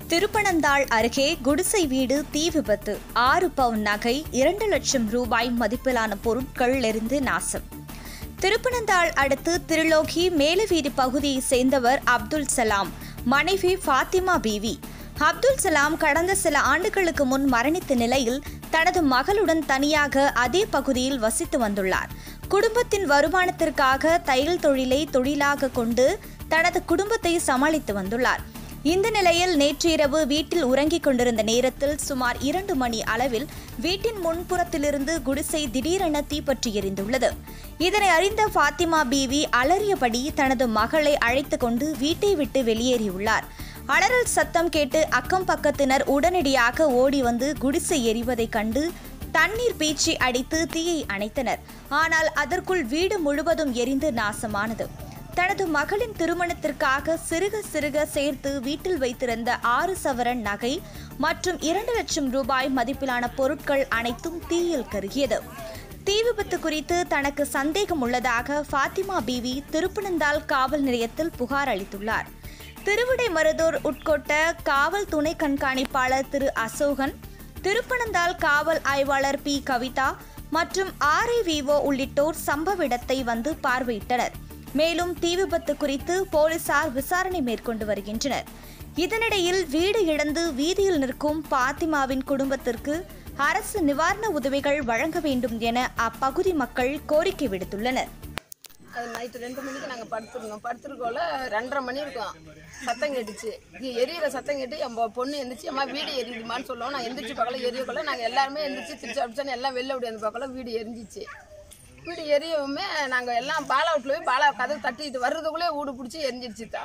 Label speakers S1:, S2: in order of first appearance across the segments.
S1: திருப்பனந்தாள் அருகே குடிசை வீடு தீ விபத்து. 6 பவுன் நகை, 2 லட்சம் ரூபாய் மதிப்பிலான பொருட்கள் எரிந்து நாசம். திருப்பனந்தாள் அடுத்து திருலோகி மேலவீதி பகுதியைச் சேர்ந்தவர் அப்துல் சலாம், மனைவி ஃபாத்திமா பீவி. அப்துல் சலாம் கடந்த சில ஆண்டுகளுக்கு முன் மரணித்த நிலையில் தனது மகளுடன் தனியாக அதே பகுதியில் வசித்து வந்துள்ளார். குடும்பத்தின் வருமானத்திற்காக தையல் தொழிலை தொழிலாக கொண்டு தனது குடும்பத்தை சமாளித்து வந்துள்ளார். இந்த நிலையில் நேற்று இரவு வீட்டில் உறங்கிக் கொண்டிருந்த நேரத்தில் சுமார் 2 மணி அளவில் வீட்டின் முன்புறத்திலிருந்து குடிசை திடீரென தீப்பற்றி எரிந்துள்ளது. இதனை அறிந்த ஃபாத்திமா பீவி அலறியபடி தனது மகளை அழைத்து கொண்டு வீட்டை விட்டு வெளியேறியுள்ளார். அலறல் சத்தம் கேட்டு அக்கம் பக்கத்தினர் உடனடியாக ஓடி வந்து குடிசை எரிவதைக் கண்டு தண்ணீர் பீச்சி அடித்து தீயை அணைத்தனர். ஆனால் அதற்குள் வீடு முழுவதும் எரிந்து நாசமானது. தனது மகளின் திருமணத்திற்காக சிறுக சேர்த்து வீட்டில் வைத்திருந்த 6 சவரன் நகை மற்றும் 2 லட்சம் ரூபாய் மதிப்பிலான பொருட்கள் அனைத்தும் தீயில் கருகியது. தீ விபத்து குறித்து தனக்கு சந்தேகம் உள்ளதாக ஃபாத்திமா பீவி திருப்பனந்தாள் காவல் நிலையத்தில் புகார் அளித்துள்ளார். திருவிடைமருதூர் உட்கோட்ட காவல் துணை கண்காணிப்பாளர் திரு அசோகன், திருப்பனந்தாள் காவல் ஆய்வாளர் பி கவிதா மற்றும் RIVO உள்ளிட்டோர் சம்பவ இடத்தை வந்து பார்வையிட்டனர். மேலும் தீ விபத்து குறித்து போலீசார் விசாரணை மேற்கொண்டு வருகின்றனர். இதனிடையில் வீடு இழந்து வீதியில் நிற்கும் பாத்திமாவின் குடும்பத்திற்கு அரசு நிவாரண உதவிகள் வழங்க வேண்டும் என அப்பகுதி மக்கள் கோரிக்கை விடுத்துள்ளனர்.
S2: அது நைட்டு 2 மணிக்கு நாங்கள் படுத்துருக்கோல 2:30 மணி இருக்கும், சத்தம் கேட்டுச்சு. எரியிற சத்தம் கேட்டு என் பொண்ணு எந்திரிச்சு அம்மா வீடு எரியுதுமான்னு சொல்லுவோம். நான் எந்திரிச்சு பார்க்கல, எரியக்குள்ள நாங்கள் எல்லாருமே எந்திரிச்சு திருச்சி அடிச்சான்னு எல்லாம் வெளில அப்படி வந்து பார்க்கல, வீடு எரிஞ்சிச்சு. வீடு எரியவுமே நாங்கள் எல்லாம் பாலா வீட்டில் போய் பாலா கதவு தட்டிட்டு வர்றதுக்குள்ளே வீடு பிடிச்சி எரிஞ்சிடுச்சுதா.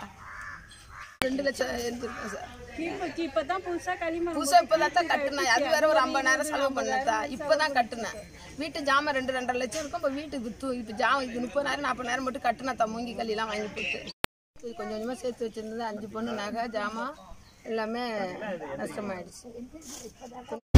S2: 2 லட்சம் எரிஞ்சிருக்கோம் சார். புதுசாக இப்போதான் தான் கட்டுனேன். அது வேற ஒரு 50,000 செலவு பண்ணதா. இப்போ தான் கட்டுனேன். வீட்டு ஜாமான் 2-2.5 லட்சம் இருக்கும். இப்போ வீட்டுக்கு இப்போ ஜாமான் இது 30,000-40,000 மட்டும் கட்டுனேன். மூங்கி கல்லாம் வாங்கி போட்டு கொஞ்சம் கொஞ்சமாக சேர்த்து வச்சுருந்தது. 5 பொண்ணு நகை ஜாமான் எல்லாமே நஷ்டமாயிடுச்சு.